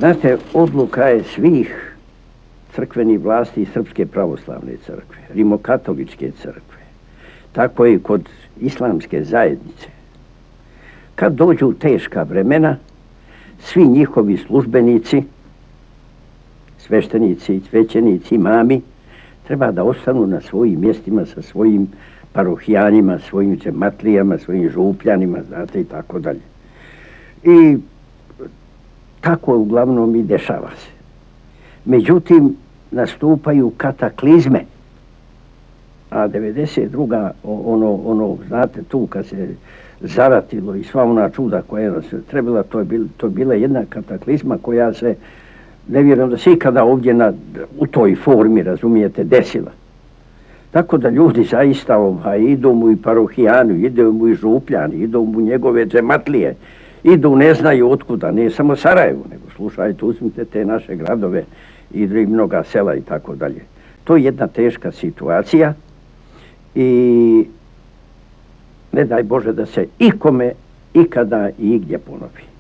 Znate, odluka je svih crkvenih vlasti i Srpske pravoslavne crkve, rimokatoličke crkve, tako i kod islamske zajednice. Kad dođu teška vremena, svi njihovi službenici, sveštenici, svećenici, imami, treba da ostanu na svojim mjestima sa svojim parohijanima, svojim džematlijama, svojim župljanima, znate, i tako dalje. I tako uglavnom i dešava se. Međutim, nastupaju kataklizme. A 92. znate, tu kad se zaratilo i sva ona čuda koja nas je trebala, to je bila jedna kataklizma koja se, ne vjerujem da se ikada ovdje u toj formi, razumijete, desila. Tako da ljudi zaista idu mu i parohijani, idu mu i župljani, idu mu njegove džematlije, idu ne znaju otkuda, ne samo Sarajevo, nego slušajte, uzmite te naše gradove i mnoga sela i tako dalje. To je jedna teška situacija i ne daj Bože da se ikome, ikada i igdje ponovi.